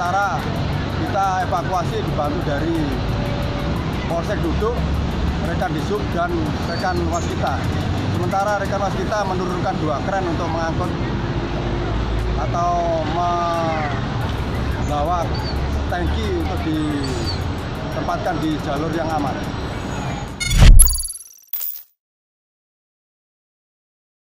sementara kita evakuasi dibantu dari Polsek Duduk, rekan Disub dan rekan Waskita. Sementara rekan Waskita menurunkan 2 kren untuk mengangkut atau membawa tangki untuk ditempatkan di jalur yang aman.